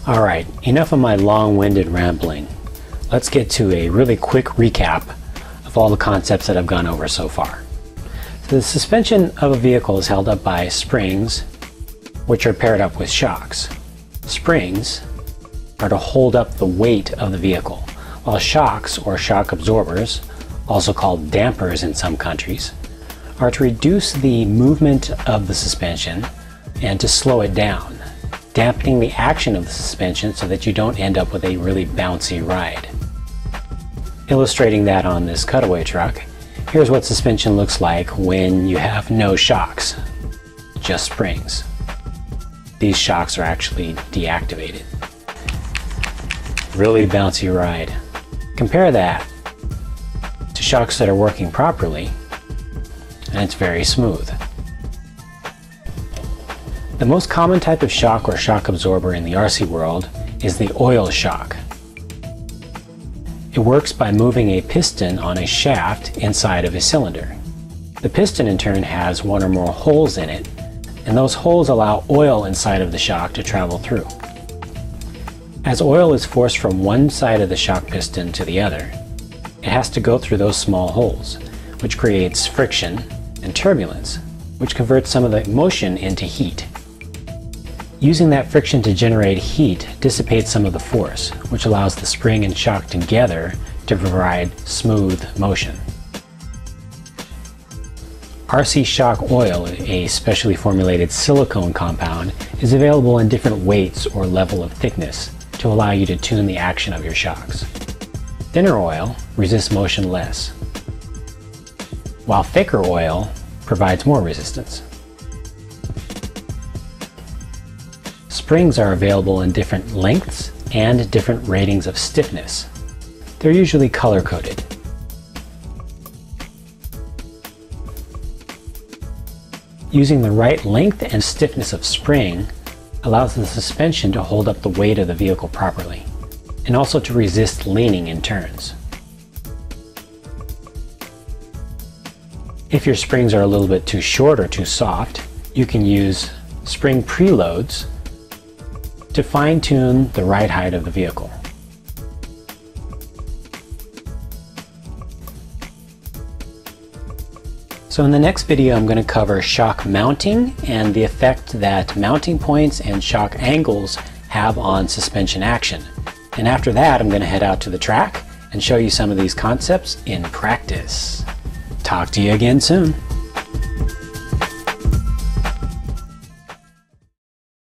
Alright, enough of my long-winded rambling. Let's get to a really quick recap of all the concepts that I've gone over so far. So the suspension of a vehicle is held up by springs, which are paired up with shocks. Springs are to hold up the weight of the vehicle, while shocks, or shock absorbers, also called dampers in some countries, are to reduce the movement of the suspension and to slow it down, dampening the action of the suspension so that you don't end up with a really bouncy ride. Illustrating that on this cutaway truck, here's what suspension looks like when you have no shocks, just springs. These shocks are actually deactivated. Really bouncy ride. Compare that to shocks that are working properly, and it's very smooth. The most common type of shock or shock absorber in the RC world is the oil shock. It works by moving a piston on a shaft inside of a cylinder. The piston in turn has one or more holes in it, and those holes allow oil inside of the shock to travel through. As oil is forced from one side of the shock piston to the other, it has to go through those small holes, which creates friction and turbulence, which converts some of the motion into heat. Using that friction to generate heat dissipates some of the force, which allows the spring and shock together to provide smooth motion. RC shock oil, a specially formulated silicone compound, is available in different weights or level of thickness to allow you to tune the action of your shocks. Thinner oil resists motion less, while thicker oil provides more resistance. Springs are available in different lengths and different ratings of stiffness. They're usually color-coded. Using the right length and stiffness of spring allows the suspension to hold up the weight of the vehicle properly, and also to resist leaning in turns. If your springs are a little bit too short or too soft, you can use spring preloads to fine-tune the right height of the vehicle. So in the next video I'm going to cover shock mounting and the effect that mounting points and shock angles have on suspension action. And after that I'm going to head out to the track and show you some of these concepts in practice. Talk to you again soon.